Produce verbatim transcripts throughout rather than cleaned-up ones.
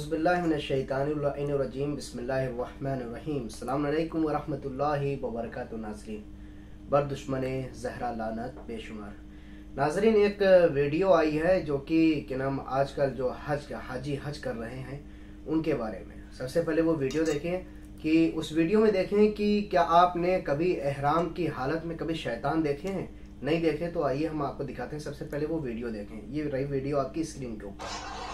औज़ुबिल्लाहिमिनश्शैतानिर्रजीम बिस्मिल्लाहिर्रहमानिर्रहीम। अस्सलामु अलैकुम वरहमतुल्लाहि वबरकातुहू। नाज़रीन, बर दुश्मने ज़हरा लानत बेशुमार। नाज़रीन, एक वीडियो आई है जो कि क्या नाम आजकल जो हज हाजी हज कर रहे हैं उनके बारे में। सबसे पहले वो वीडियो देखें कि उस वीडियो में देखें कि क्या आपने कभी एहराम की हालत में कभी शैतान देखे हैं। नहीं देखे तो आइए हम आपको दिखाते हैं। सबसे पहले वो वीडियो देखें। ये रही वीडियो आपकी स्क्रीन के ऊपर।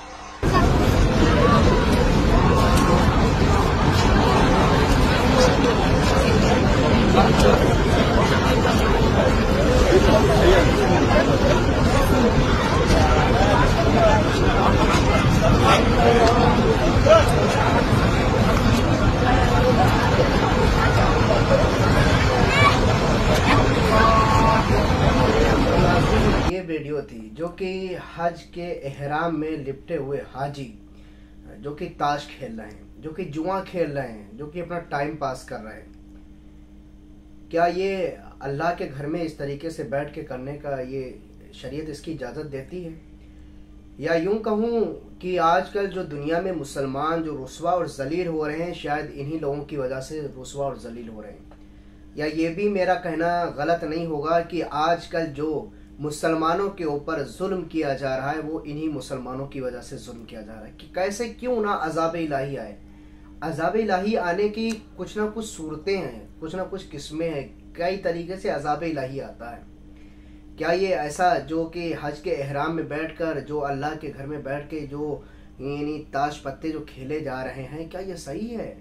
ये वीडियो थी जो कि हज के एहराम में लिपटे हुए हाजी जो कि ताश खेल रहे हैं, जो कि जुआ खेल रहे हैं, जो कि अपना टाइम पास कर रहे हैं। क्या ये अल्लाह के घर में इस तरीके से बैठ के करने का ये शरीयत इसकी इजाज़त देती है? या यूं कहूं कि आजकल जो दुनिया में मुसलमान जो रुस्वा और जलील हो रहे हैं, शायद इन्हीं लोगों की वजह से रुस्वा और जलील हो रहे हैं। या ये भी मेरा कहना गलत नहीं होगा कि आजकल जो मुसलमानों के ऊपर जुल्म किया जा रहा है वो इन्हीं मुसलमानों की वजह से जुल्म किया जा रहा है। कि कैसे क्यों ना अज़ाब इलाही आए। अज़ाब इलाही आने की कुछ ना कुछ सूरतें हैं, कुछ ना कुछ किस्में हैं, कई तरीके से अज़ाब इलाही आता है। क्या ये ऐसा जो कि हज के एहराम में बैठकर जो अल्लाह के घर में बैठ के जो यानी ताश पत्ते जो खेले जा रहे हैं, क्या ये सही है?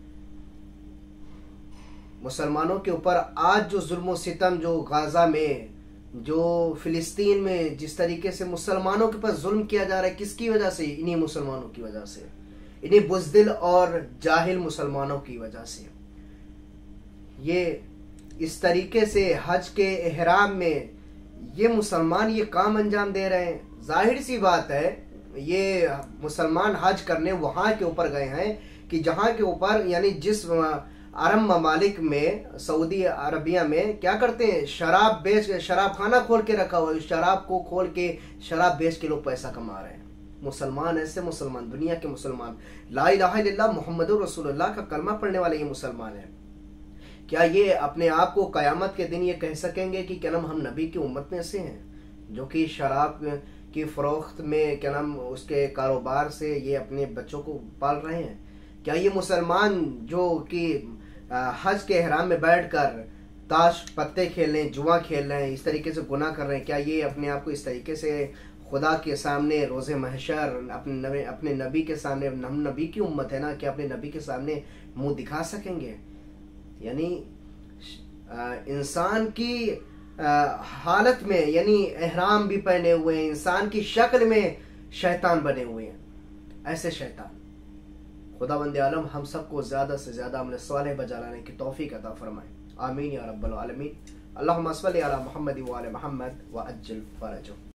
मुसलमानों के ऊपर आज जो जुल्म सितम जो गाजा में जो फिलिस्तीन में जिस तरीके से मुसलमानों के ऊपर जुल्म किया जा रहा है, किसकी वजह से? इन्हीं मुसलमानों की वजह से, इन्हीं बुज़दिल और जाहिल मुसलमानों की वजह से। ये इस तरीके से हज के एहराम में ये मुसलमान ये काम अंजाम दे रहे हैं। जाहिर सी बात है, ये मुसलमान हज करने वहां के ऊपर गए हैं कि जहां के ऊपर यानी जिस अरब ममालिक में, सऊदी अरबिया में क्या करते हैं, शराब बेच शराब खाना खोल के रखा हुआ है। शराब को खोल के शराब बेच के लोग पैसा कमा रहे हैं। मुसलमान ऐसे मुसलमान, दुनिया के मुसलमान, ला इलाहा इल्लल्लाह मुहम्मदुर रसूलुल्लाह का कलमा पढ़ने वाले ये मुसलमान हैं। क्या ये अपने आप को कयामत के दिन ये कह सकेंगे कि क्या नाम हम नबी की उम्मत में से हैं, जो कि शराब की फरोख्त में क्या नाम उसके कारोबार से ये अपने बच्चों को पाल रहे हैं? क्या ये मुसलमान जो कि हज के एहराम में बैठकर ताश पत्ते खेल रहे हैं, जुआ खेल रहे हैं, इस तरीके से गुनाह कर रहे हैं, क्या ये अपने आप को इस तरीके से खुदा के सामने रोज़े महशर अपने नबी अपने नबी के सामने, हम नबी की उम्मत है ना, क्या अपने नबी के सामने मुंह दिखा सकेंगे? यानी इंसान की आ, हालत में यानी एहराम भी पहने हुए हैं, इंसान की शक्ल में शैतान बने हुए हैं। ऐसे शैतान खुदावंद आलम हम सबको ज़्यादा से ज़्यादा अमल सालेह बजा लाने की तौफीक अता फरमाए। आमीन या रब्बल आलमीन। अल्लाहुम्मा सल्लि अला मुहम्मद व आले मुहम्मद व अज्जिल फरजहु।